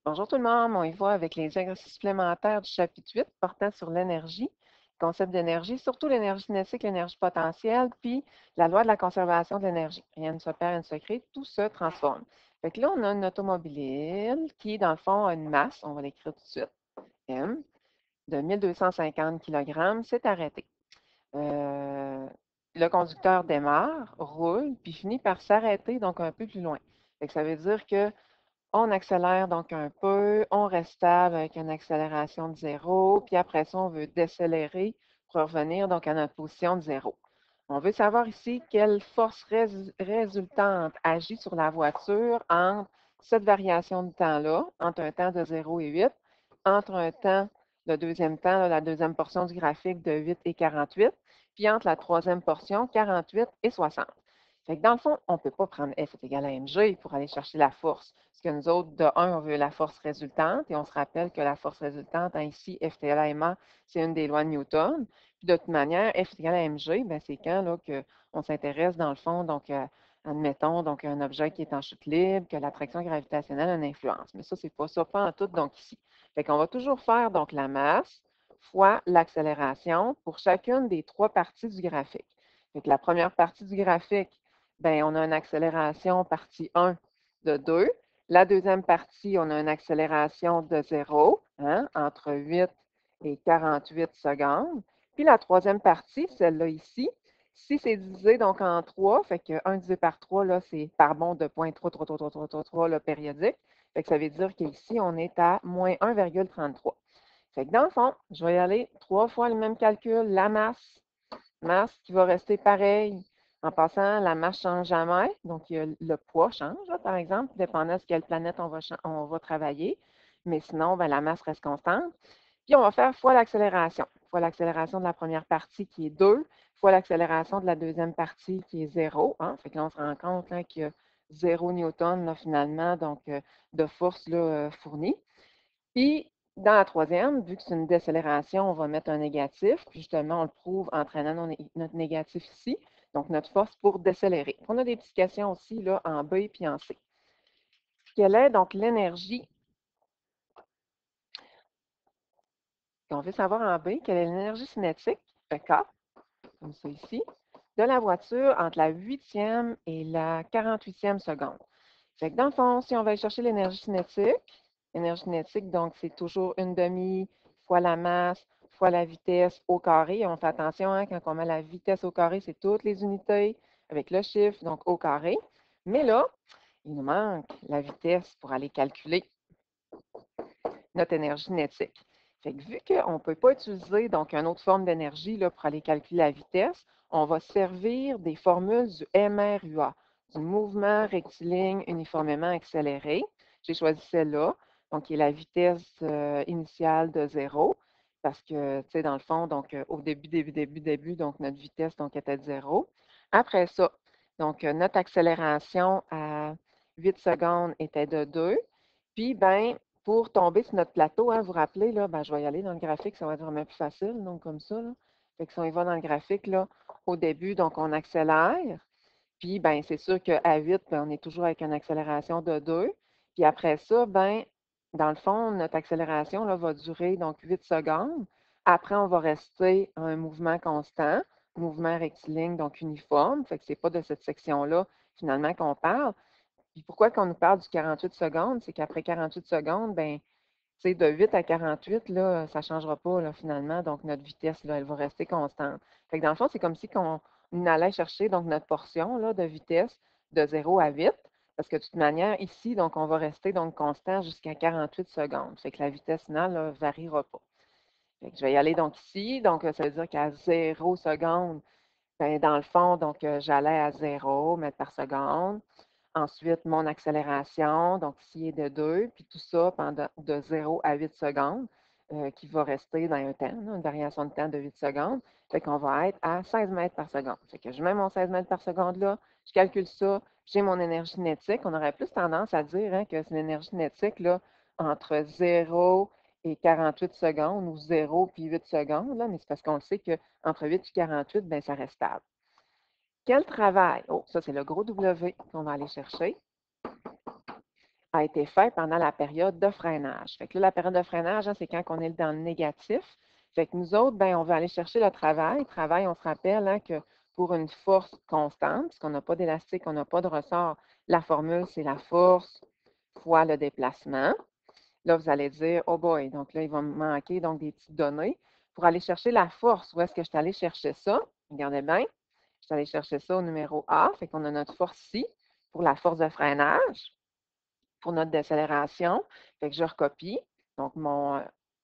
Bonjour tout le monde, on y va avec les exercices supplémentaires du chapitre 8 portant sur l'énergie, concept d'énergie, surtout l'énergie cinétique, l'énergie potentielle, puis la loi de la conservation de l'énergie. Rien ne se perd, rien ne se crée, tout se transforme. Fait que là, on a une automobile qui, dans le fond, a une masse, on va l'écrire tout de suite, M, de 1250 kg, c'est arrêté. Euh, le conducteur démarre, roule, puis finit par s'arrêter, donc un peu plus loin. Fait que ça veut dire que on accélère donc un peu, on reste stable avec une accélération de 0, puis après ça, on veut décélérer pour revenir donc à notre position de 0. On veut savoir ici quelle force résultante agit sur la voiture entre cette variation de temps-là, entre un temps de 0 et 8, entre un temps, le deuxième temps, là, la deuxième portion du graphique de 8 et 48, puis entre la troisième portion, 48 et 60. Fait que dans le fond, on ne peut pas prendre F est égal à mg pour aller chercher la force. Parce que nous autres, de 1, on veut la force résultante, et on se rappelle que la force résultante, ici, F est égal à ma, c'est une des lois de Newton. Puis de toute manière, F est égal à mg, ben, c'est quand là, qu'on s'intéresse, dans le fond, donc, admettons, donc, un objet qui est en chute libre, que l'attraction gravitationnelle a une influence. Mais ça, c'est pas ça, pas en tout, donc ici. Fait qu'on va toujours faire donc la masse fois l'accélération pour chacune des trois parties du graphique. Fait que la première partie du graphique, ben, on a une accélération partie 1 de 2. La deuxième partie, on a une accélération de 0, hein, entre 8 et 48 secondes. Puis la troisième partie, celle-là ici, si c'est divisé donc en 3, fait que 1 divisé par 3, là, c'est par bond de 0,33333 là, périodique. Fait que ça veut dire qu'ici, on est à moins 1,33. Fait que dans le fond, je vais y aller 3 fois le même calcul, la masse qui va rester pareille. En passant, la masse ne change jamais. Donc, le poids change, là, par exemple, dépendant de quelle planète on va travailler. Mais sinon, ben, la masse reste constante. Puis, on va faire fois l'accélération. Fois l'accélération de la première partie qui est 2, fois l'accélération de la deuxième partie qui est 0. Hein. Fait que là, on se rend compte là, qu'il y a 0 newton, là, finalement, donc de force là, fournie. Puis, dans la troisième, vu que c'est une décélération, on va mettre un négatif. Puis justement, on le prouve en traînant notre négatif ici. Donc, notre force pour décélérer. On a des petites questions aussi là, en B et puis en C. Quelle est donc l'énergie? On veut savoir en B, quelle est l'énergie cinétique, K, comme ça ici, de la voiture entre la 8e et la 48e seconde. Fait que dans le fond, si on va aller chercher l'énergie cinétique, donc c'est toujours une demi fois la masse fois la vitesse au carré. On fait attention, hein, quand on met la vitesse au carré, c'est toutes les unités avec le chiffre, donc au carré. Mais là, il nous manque la vitesse pour aller calculer notre énergie cinétique. Fait que vu qu'on ne peut pas utiliser donc une autre forme d'énergie là, pour aller calculer la vitesse, on va servir des formules du MRUA, du mouvement rectiligne uniformément accéléré. J'ai choisi celle-là, donc qui est la vitesse initiale de 0, parce que, tu sais, dans le fond, donc au début, donc notre vitesse donc, était de 0. Après ça, donc notre accélération à 8 secondes était de 2. Puis, ben, pour tomber sur notre plateau, hein, vous vous rappelez, là, ben, je vais y aller dans le graphique, ça va être vraiment plus facile, donc comme ça. Là. Fait que si on y va dans le graphique, là, au début, donc on accélère. Puis, ben, c'est sûr qu'à 8, ben, on est toujours avec une accélération de 2. Puis après ça, ben, dans le fond, notre accélération là, va durer donc 8 secondes. Après, on va rester à un mouvement constant, mouvement rectiligne, donc uniforme. Fait que c'est pas de cette section-là, finalement, qu'on parle. Puis pourquoi qu'on nous parle du 48 secondes, c'est qu'après 48 secondes, ben, tu sais, de 8 à 48, là, ça ne changera pas, là, finalement. Donc, notre vitesse, là, elle va rester constante. Fait que dans le fond, c'est comme si on allait chercher donc, notre portion là, de vitesse de 0 à 8. Parce que de toute manière, ici, donc, on va rester donc constant jusqu'à 48 secondes. Fait que la vitesse finale ne variera pas. Fait que je vais y aller donc ici. Donc, ça veut dire qu'à 0 secondes, ben, dans le fond, donc, j'allais à 0 mètres par seconde. Ensuite, mon accélération, donc ici est de 2, puis tout ça pendant de 0 à 8 secondes, qui va rester dans un temps, là, une variation de temps de 8 secondes. Fait qu'on va être à 16 mètres par seconde. Fait que je mets mon 16 mètres par seconde là, je calcule ça, j'ai mon énergie cinétique. On aurait plus tendance à dire hein, que c'est l'énergie cinétique là, entre 0 et 48 secondes ou 0 puis 8 secondes, là, mais c'est parce qu'on le sait qu'entre 8 et 48, ben, ça reste stable. Quel travail? Oh, ça, c'est le gros W qu'on va aller chercher. a été fait pendant la période de freinage. Fait que là, la période de freinage, hein, c'est quand on est dans le négatif. Fait que nous autres, ben, on va aller chercher le travail. Travail, on se rappelle hein, que pour une force constante, puisqu'on n'a pas d'élastique, on n'a pas de ressort, la formule, c'est la force fois le déplacement. Là, vous allez dire, oh boy, donc là, il va me manquer donc des petites données. Pour aller chercher la force, où est-ce que je suis allé chercher ça? Regardez bien, je suis allé chercher ça au numéro A, fait qu'on a notre force ici pour la force de freinage, pour notre décélération. Fait que je recopie, donc mon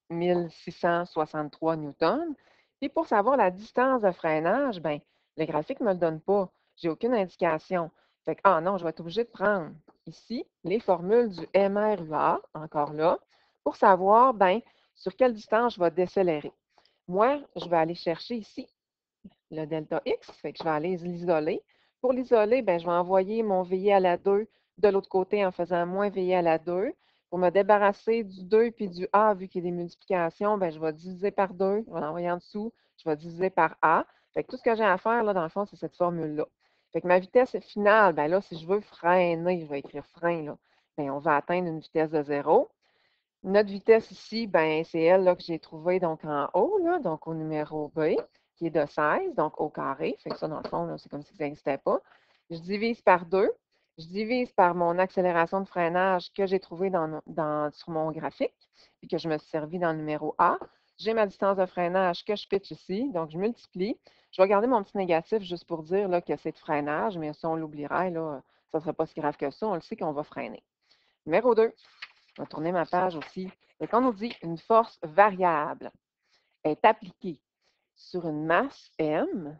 1663 newtons. Puis pour savoir la distance de freinage, ben, le graphique ne me le donne pas. Je n'ai aucune indication. Fait que, ah non, je vais être obligé de prendre ici les formules du MRUA, encore là, pour savoir ben, sur quelle distance je vais décélérer. Moi, je vais aller chercher ici le delta X, fait que je vais aller l'isoler. Pour l'isoler, ben, je vais envoyer mon VI à la 2 de l'autre côté en faisant moins VI à la 2. Pour me débarrasser du 2 puis du A, vu qu'il y a des multiplications, ben, je vais diviser par 2. Je vais l'envoyer en dessous. Je vais diviser par A. Fait que tout ce que j'ai à faire, là, dans le fond, c'est cette formule-là. Fait que ma vitesse finale, ben là, si je veux freiner, je vais écrire frein, là, ben, on va atteindre une vitesse de 0. Notre vitesse ici, ben, c'est elle là, que j'ai trouvée donc en haut, là, donc au numéro B, qui est de 16, donc au carré. Fait que ça, dans le fond, c'est comme si ça n'existait pas. Je divise par 2. Je divise par mon accélération de freinage que j'ai trouvée sur mon graphique, puis que je me suis servi dans le numéro A. J'ai ma distance de freinage que je pitch ici, donc je multiplie. Je vais garder mon petit négatif juste pour dire là, que c'est de freinage, mais si on l'oublierait, là, ça ne serait pas si grave que ça. On le sait qu'on va freiner. Numéro 2. Je vais tourner ma page aussi. Donc, on nous dit une force variable est appliquée sur une masse M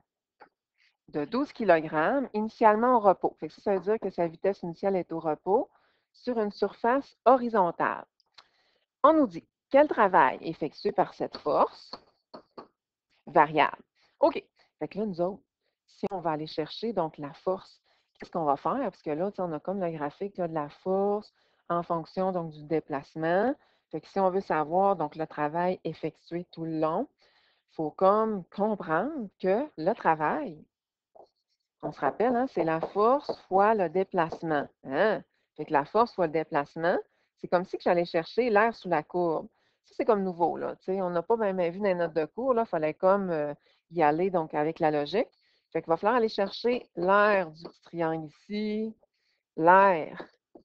de 12 kg, initialement au repos. Fait que ça veut dire que sa vitesse initiale est au repos sur une surface horizontale. On nous dit quel travail est effectué par cette force variable. OK. Fait que là, nous autres, si on va aller chercher donc la force, qu'est-ce qu'on va faire? Parce que là, on a comme le graphique là, de la force en fonction donc, du déplacement. Fait que si on veut savoir donc le travail effectué tout le long, il faut comme comprendre que le travail, on se rappelle, hein, c'est la force fois le déplacement. Hein? Fait que la force fois le déplacement, c'est comme si j'allais chercher l'air sous la courbe. Ça, c'est comme nouveau, là. On n'a pas même vu dans les notes de cours, là. Il fallait comme y aller donc avec la logique. Fait qu'il va falloir aller chercher l'air du petit triangle ici, l'air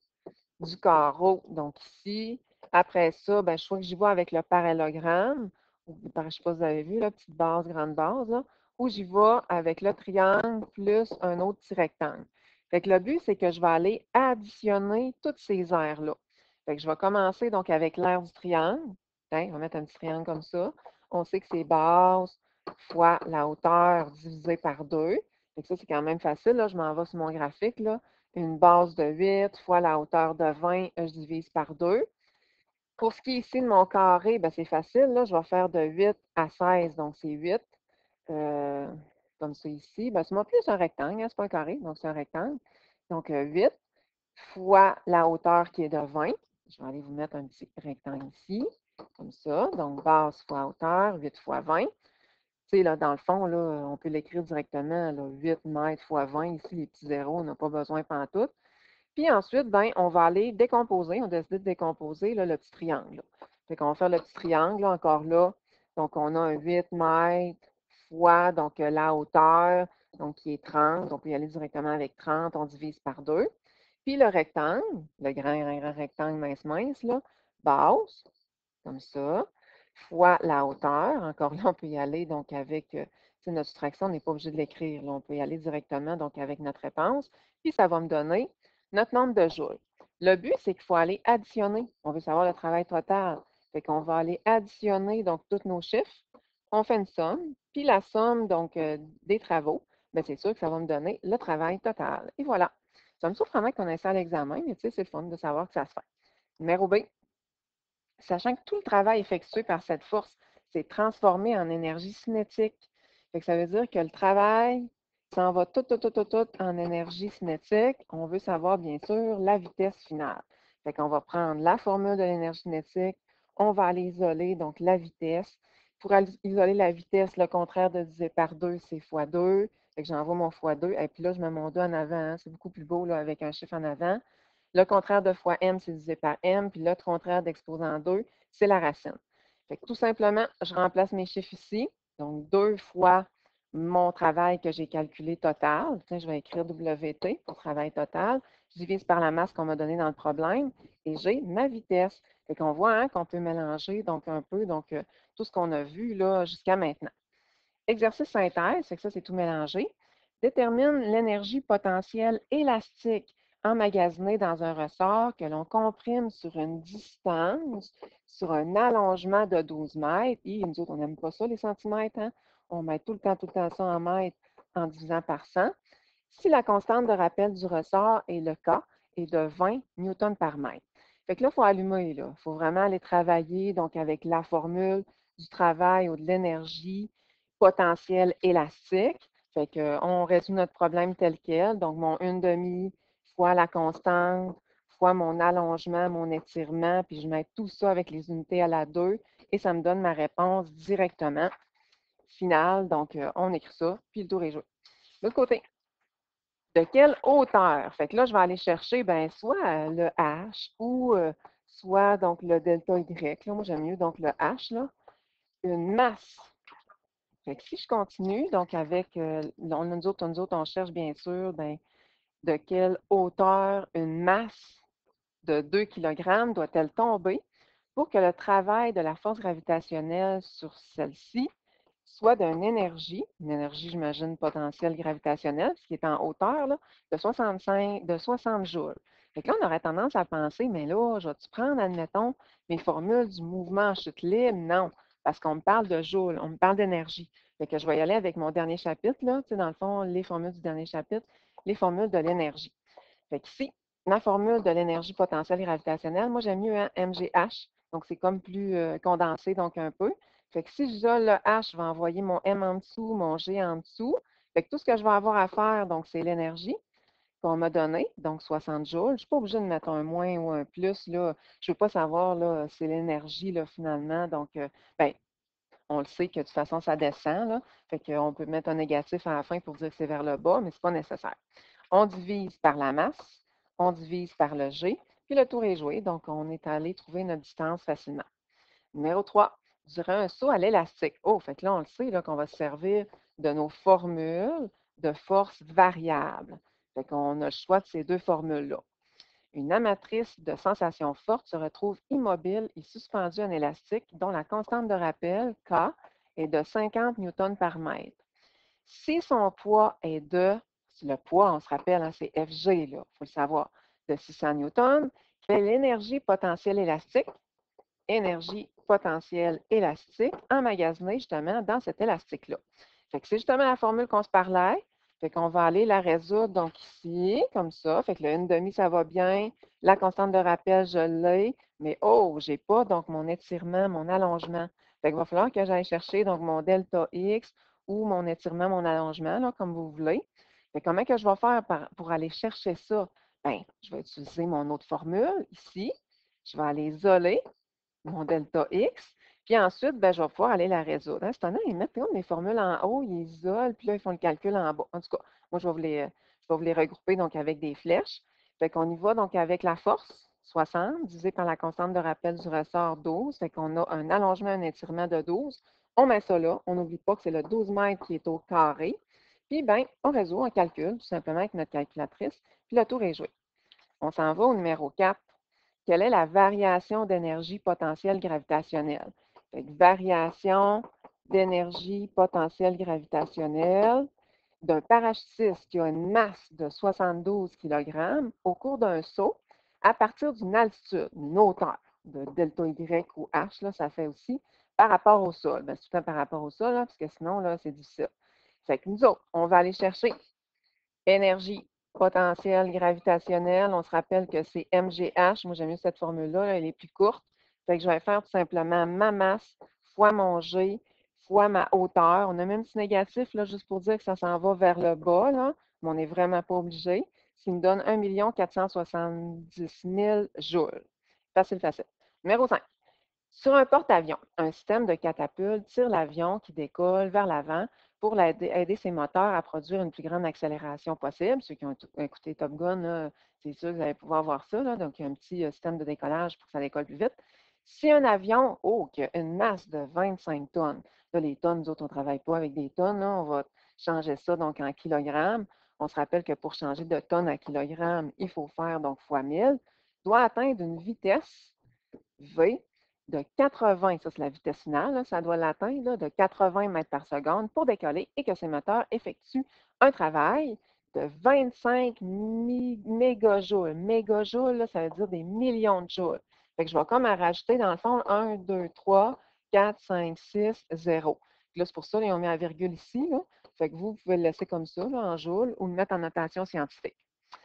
du carreau, donc ici. Après ça, ben, je crois que j'y vais avec le parallélogramme. Je ne sais pas si vous avez vu, la petite base, grande base, là, ou j'y vais avec le triangle plus un autre petit rectangle. Fait que le but, c'est que je vais aller additionner toutes ces aires-là. Fait que je vais commencer donc avec l'aire du triangle. Hein, on va mettre un petit triangle comme ça. On sait que c'est base fois la hauteur divisée par 2. Fait que ça, c'est quand même facile. Là. Je m'en vais sur mon graphique. Là. Une base de 8 fois la hauteur de 20, je divise par 2. Pour ce qui est ici de mon carré, ben, c'est facile. Là, je vais faire de 8 à 16, donc c'est 8. Euh, comme ça ici. Ben, c'est moi plus un rectangle, hein, c'est pas un carré, donc c'est un rectangle. Donc 8 fois la hauteur qui est de 20. Je vais aller vous mettre un petit rectangle ici, comme ça. Donc base fois hauteur, 8 fois 20. Tu sais, là, dans le fond, là, on peut l'écrire directement, là, 8 mètres fois 20. Ici, les petits zéros, on n'a pas besoin pantoute. Puis ensuite, ben, on va aller décomposer. On décide de décomposer là, le petit triangle. Là. Fait qu'on va faire le petit triangle, là, encore là. Donc, on a un 8 mètres fois donc, la hauteur, donc qui est 30. On peut y aller directement avec 30. On divise par 2. Puis le rectangle, le grand rectangle mince, là, base, comme ça, fois la hauteur. Encore là, on peut y aller donc avec notre soustraction, on n'est pas obligé de l'écrire. On peut y aller directement donc avec notre réponse. Puis ça va me donner notre nombre de joules. Le but, c'est qu'il faut aller additionner. On veut savoir le travail total. Fait qu'on va aller additionner donc tous nos chiffres. On fait une somme. Puis la somme donc des travaux, bien, c'est sûr que ça va me donner le travail total. Et voilà. Ça me surprendrait qu'on ait ça à l'examen, mais tu sais, c'est le fun de savoir que ça se fait. Numéro B. Sachant que tout le travail effectué par cette force s'est transformé en énergie cinétique. Fait que ça veut dire que le travail s'en va tout en énergie cinétique. On veut savoir, bien sûr, la vitesse finale. Fait qu'on va prendre la formule de l'énergie cinétique, on va aller isoler donc la vitesse. Pour isoler la vitesse, le contraire de diviser par 2, c'est fois 2. Fait que j'envoie mon fois 2. Et puis là, je mets mon 2 en avant. Hein. C'est beaucoup plus beau là, avec un chiffre en avant. Le contraire de fois m, c'est divisé par m, puis le contraire d'exposant 2, c'est la racine. Fait que tout simplement, je remplace mes chiffres ici. Donc, 2 fois mon travail que j'ai calculé total. Tiens, je vais écrire WT pour travail total. Je divise par la masse qu'on m'a donnée dans le problème et j'ai ma vitesse. Fait qu'on voit hein, qu'on peut mélanger donc un peu tout ce qu'on a vu là jusqu'à maintenant. Exercice synthèse, fait que ça, c'est tout mélangé. Détermine l'énergie potentielle élastique emmagasinée dans un ressort que l'on comprime sur une distance, sur un allongement de 12 mètres. Et nous autres, on n'aime pas ça, les centimètres. Hein? On met tout le temps ça en mètres en divisant par 100. Si la constante de rappel du ressort est le K est de 20 newtons par mètre. Fait que là, il faut allumer, là. Il faut vraiment aller travailler donc avec la formule du travail ou de l'énergie potentiel élastique. Fait qu'on résout notre problème tel quel. Donc, mon 1/2 fois la constante fois mon allongement, mon étirement, puis je mets tout ça avec les unités à la 2 et ça me donne ma réponse directement finale. Donc, on écrit ça, puis le tour est joué. De l'autre côté, de quelle hauteur? Fait que là, je vais aller chercher ben, soit le H ou soit donc le delta Y. Là, moi, j'aime mieux donc le H, là, une masse. Fait que si je continue, donc avec, nous autres, on cherche bien sûr ben, de quelle hauteur une masse de 2 kg doit-elle tomber pour que le travail de la force gravitationnelle sur celle-ci soit d'une énergie, une énergie, j'imagine, potentielle gravitationnelle, ce qui est en hauteur, là, de 60 joules. Fait que là, on aurait tendance à penser, mais là, je vais-tu prendre, admettons, mes formules du mouvement en chute libre? Non, parce qu'on me parle de joules, on me parle d'énergie. Fait que je vais y aller avec mon dernier chapitre, là, tu sais, dans le fond, les formules du dernier chapitre, les formules de l'énergie. Fait qu'ici, ma formule de l'énergie potentielle gravitationnelle, moi, j'aime mieux un MGH. Donc, c'est comme plus condensé, donc un peu. Fait que si j'isole le H, je vais envoyer mon M en dessous, mon G en dessous. Fait que tout ce que je vais avoir à faire, donc, c'est l'énergie qu'on m'a donnée, donc 60 joules. Je ne suis pas obligée de mettre un moins ou un plus, là. Je ne veux pas savoir, là, c'est l'énergie, là, finalement. Donc, ben, on le sait que de toute façon, ça descend, là. Fait qu'on peut mettre un négatif à la fin pour dire que c'est vers le bas, mais ce n'est pas nécessaire. On divise par la masse, on divise par le G, puis le tour est joué. Donc, on est allé trouver notre distance facilement. Numéro 3, je dirais un saut à l'élastique. Oh, fait que là, on le sait qu'on va se servir de nos formules de force variable. Fait qu'on a le choix de ces deux formules-là. Une amatrice de sensation forte se retrouve immobile et suspendue en élastique dont la constante de rappel, K, est de 50 newtons par mètre. Si son poids est le poids, on se rappelle, hein, c'est Fg, il faut le savoir, de 600 newtons, quelle est l'énergie potentielle élastique emmagasinée justement dans cet élastique-là. Fait que c'est justement la formule qu'on se parlait. Fait qu'on va aller la résoudre donc ici, comme ça. Fait que le 1/2, ça va bien. La constante de rappel, je l'ai. Mais oh, je n'ai pas donc mon étirement, mon allongement. Fait qu'il va falloir que j'aille chercher donc mon delta X ou mon étirement, mon allongement, là, comme vous voulez. Fait comment que je vais faire pour aller chercher ça? Bien, je vais utiliser mon autre formule ici. Je vais aller isoler mon delta X. Puis ensuite, ben, je vais pouvoir aller la résoudre. Hein. C'est étonnant, ils mettent mes formules en haut, ils isolent, puis là, ils font le calcul en bas. En tout cas, moi, je vais vous les regrouper donc avec des flèches. Fait qu'on y va donc avec la force, 60, divisé par la constante de rappel du ressort, 12. Fait qu'on a un allongement, un étirement de 12. On met ça là. On n'oublie pas que c'est le 12 mètres qui est au carré. Puis, ben, on résout, on calcule tout simplement avec notre calculatrice. Puis le tour est joué. On s'en va au numéro 4. Quelle est la variation d'énergie potentielle gravitationnelle? Fait que variation d'énergie potentielle gravitationnelle d'un parachutiste qui a une masse de 72 kg au cours d'un saut à partir d'une altitude, une hauteur de delta Y ou H, là, ça fait aussi par rapport au sol. Bien, c'est tout le temps par rapport au sol, là, parce que sinon, là, c'est difficile. Fait que nous autres, on va aller chercher énergie potentielle gravitationnelle, on se rappelle que c'est MGH. Moi, j'aime mieux cette formule-là, elle est plus courte. Fait que je vais faire tout simplement ma masse fois mon G fois ma hauteur. On a même un petit négatif, là, juste pour dire que ça s'en va vers le bas, là, mais on n'est vraiment pas obligé. Ce qui me donne 1 470 000 joules. Facile, facile. Numéro 5. Sur un porte-avions, un système de catapulte tire l'avion qui décolle vers l'avant pour aider ces moteurs à produire une plus grande accélération possible. Ceux qui ont écouté Top Gun, là, c'est sûr que vous allez pouvoir voir ça. Là. Donc, il y a un petit système de décollage pour que ça décolle plus vite. Si un avion, qui a une masse de 25 tonnes, là, les tonnes, nous autres, on ne travaille pas avec des tonnes, là, on va changer ça donc en kilogrammes. On se rappelle que pour changer de tonnes à kilogrammes, il faut faire donc fois 1000, doit atteindre une vitesse V de 80, ça c'est la vitesse finale, là, ça doit l'atteindre là, de 80 mètres par seconde pour décoller et que ces moteurs effectuent un travail de 25 mégajoules. Mégajoules, là, ça veut dire des millions de joules. Fait que je vais comme à rajouter dans le fond 1, 2, 3, 4, 5, 6, 0. Puis là, c'est pour ça qu'ils ont mis la virgule ici. Là. Fait que vous pouvez le laisser comme ça, là, en joules, ou le mettre en notation scientifique.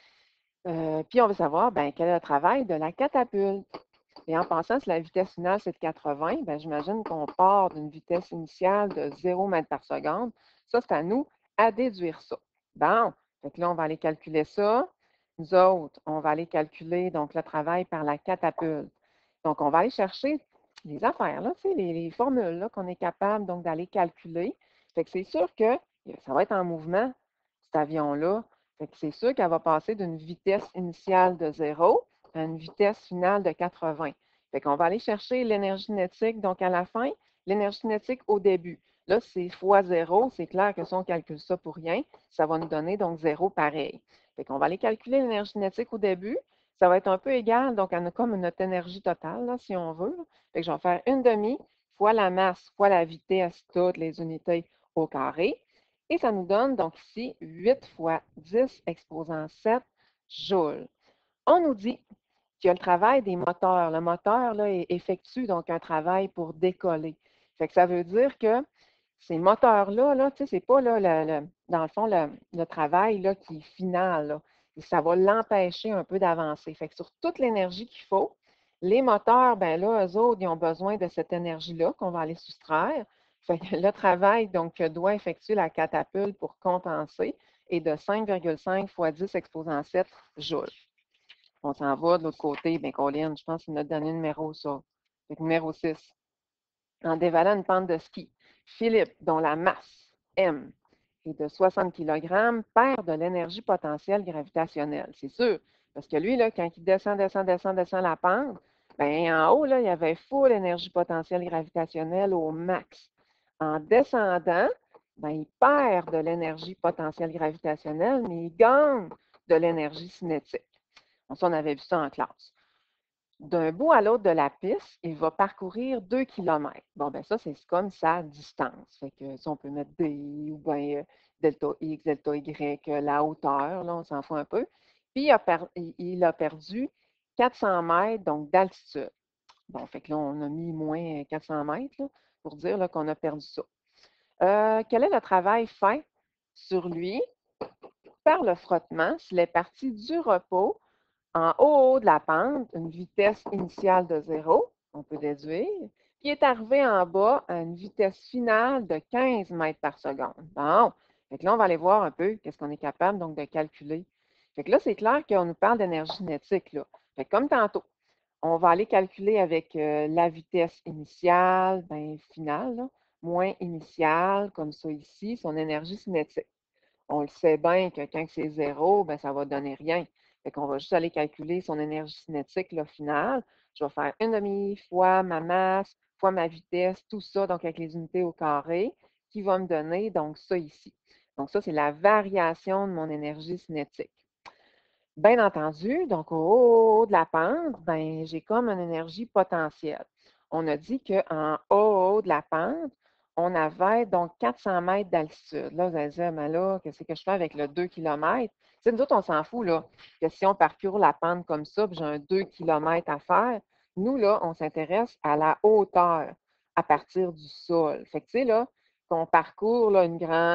Puis on veut savoir quel est le travail de la catapulte. Et en pensant si la vitesse finale, c'est de 80, j'imagine qu'on part d'une vitesse initiale de 0 mètre par seconde. Ça, c'est à nous à déduire ça. Bon, fait que là, on va aller calculer ça. Nous autres, on va aller calculer donc le travail par la catapulte. Donc, on va aller chercher les affaires, là, tu sais, les formules là, qu'on est capable donc d'aller calculer. Fait que c'est sûr que ça va être en mouvement, cet avion-là. Fait que c'est sûr qu'elle va passer d'une vitesse initiale de 0 à une vitesse finale de 80. Fait qu'on va aller chercher l'énergie cinétique, donc à la fin, l'énergie cinétique au début. Là, c'est fois 0, c'est clair que si on calcule ça pour rien, ça va nous donner donc 0 pareil. Fait qu'on va aller calculer l'énergie cinétique au début. Ça va être un peu égal, donc à comme notre énergie totale, là, si on veut. Fait que je vais faire une demi fois la masse fois la vitesse, toutes les unités au carré. Et ça nous donne donc ici 8 fois 10 exposant 7 joules. On nous dit qu'il y a le travail des moteurs. Le moteur là, effectue donc un travail pour décoller. Fait que ça veut dire que ces moteurs-là, là, tu sais, c'est pas là, dans le fond le travail là, qui est final. Là. Et ça va l'empêcher un peu d'avancer. Fait que sur toute l'énergie qu'il faut, les moteurs, ben là, eux autres, ils ont besoin de cette énergie-là qu'on va aller soustraire. Fait que le travail donc, que doit effectuer la catapulte pour compenser est de 5,5 fois 10 exposant 7 joules. On s'en va de l'autre côté, bien, Colin, je pense que c'est notre dernier numéro, ça. Fait que numéro 6. En dévalant une pente de ski, Philippe, dont la masse, M, est de 60 kg, perd de l'énergie potentielle gravitationnelle. C'est sûr. Parce que lui, là, quand il descend la pente, bien, en haut, là, il y avait full énergie potentielle gravitationnelle au max. En descendant, bien, il perd de l'énergie potentielle gravitationnelle, mais il gagne de l'énergie cinétique. Donc, ça, on avait vu ça en classe. D'un bout à l'autre de la piste, il va parcourir 2 kilomètres. Bon, ben ça, c'est comme sa distance. Fait que si on peut mettre D ou bien delta X, delta Y, la hauteur, là, on s'en fout un peu. Puis, il a perdu 400 mètres, donc d'altitude. Bon, fait que là, on a mis moins 400 mètres là, pour dire là, qu'on a perdu ça. Quel est le travail fait sur lui par le frottement s'il est parti du repos en haut de la pente, une vitesse initiale de 0, on peut déduire, qui est arrivé en bas à une vitesse finale de 15 mètres par seconde. Bon, fait que là, on va aller voir un peu qu'est-ce qu'on est capable donc de calculer. Fait que là, c'est clair qu'on nous parle d'énergie cinétique. Là. Fait que comme tantôt, on va aller calculer avec la vitesse initiale, finale, là, moins initiale, comme ça ici, son énergie cinétique. On le sait bien que quand c'est 0, ça va donner rien. Fait qu'on va juste aller calculer son énergie cinétique là, finale. Je vais faire une demi fois ma masse, fois ma vitesse, tout ça, donc avec les unités au carré, qui va me donner donc ça ici. Donc ça, c'est la variation de mon énergie cinétique. Bien entendu, donc au haut de la pente, j'ai comme une énergie potentielle. On a dit qu'en haut de la pente, on avait donc 400 mètres d'altitude. Là, vous allez dire, mais là, qu'est-ce que je fais avec le 2 km? Tu sais, nous autres, on s'en fout, là, que si on parcourt la pente comme ça, puis j'ai un 2 km à faire, nous, là, on s'intéresse à la hauteur à partir du sol. Fait que, tu sais, là, qu'on parcourt là, une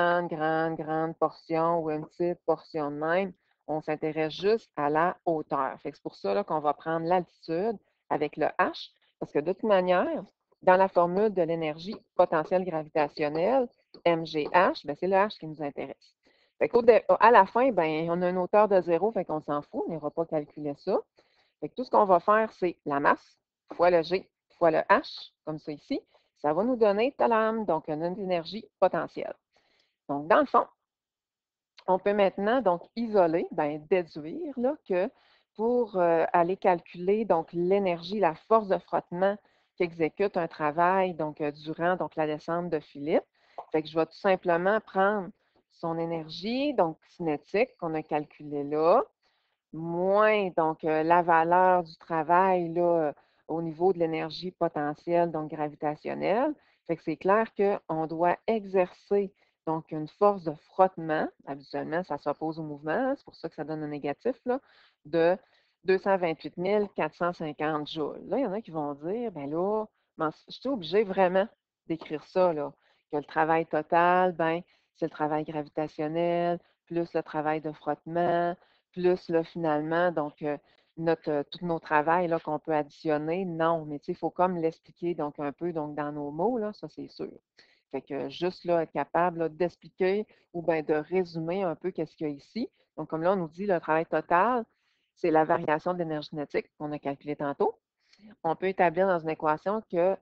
grande portion ou une petite portion de même, on s'intéresse juste à la hauteur. Fait que c'est pour ça là, qu'on va prendre l'altitude avec le H, parce que de toute manière, dans la formule de l'énergie potentielle gravitationnelle, MGH, c'est le H qui nous intéresse. Fait à la fin, on a une hauteur de 0, fait qu'on s'en fout, on n'ira pas calculer ça. Fait que tout ce qu'on va faire, c'est la masse fois le G fois le H, comme ça ici. Ça va nous donner talam, donc une énergie potentielle. Donc, dans le fond, on peut maintenant donc isoler, déduire là, que pour aller calculer donc l'énergie, la force de frottement qu'exécute un travail donc durant donc la descente de Philippe, fait que je vais tout simplement prendre son énergie donc cinétique qu'on a calculée là, moins donc la valeur du travail là, au niveau de l'énergie potentielle, donc gravitationnelle. Fait que c'est clair qu'on doit exercer donc une force de frottement. Habituellement, ça s'oppose au mouvement, hein, c'est pour ça que ça donne un négatif là, de 228 450 joules. Là, il y en a qui vont dire, ben là, je suis obligé vraiment d'écrire ça, là, que le travail total, ben, c'est le travail gravitationnel, plus le travail de frottement, plus là, finalement, donc tous nos travails là, qu'on peut additionner, non, mais tu sais, il faut comme l'expliquer donc un peu donc, dans nos mots, là, ça c'est sûr. Fait que juste là, être capable là, d'expliquer ou bien de résumer un peu qu'est-ce qu'il y a ici. Donc, comme là, on nous dit le travail total, c'est la variation de l'énergie cinétique qu'on a calculée tantôt. On peut établir dans une équation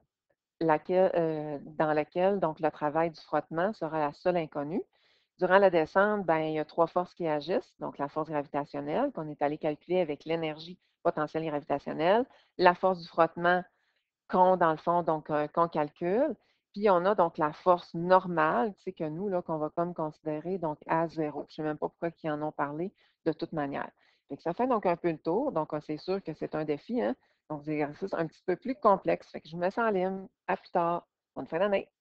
dans laquelle donc, le travail du frottement sera la seule inconnue. Durant la descente, il y a trois forces qui agissent. Donc, la force gravitationnelle qu'on est allé calculer avec l'énergie potentielle gravitationnelle, la force du frottement dans le fond, donc qu'on calcule. Puis on a donc la force normale, tu sais, que nous, là, qu'on va comme considérer donc à zéro. Je ne sais même pas pourquoi ils en ont parlé de toute manière. Fait que ça fait donc un peu le tour. Donc, c'est sûr que c'est un défi, hein? Donc, des exercices un petit peu plus complexes. Fait que je vous mets ça en ligne. À plus tard. Bonne fin d'année.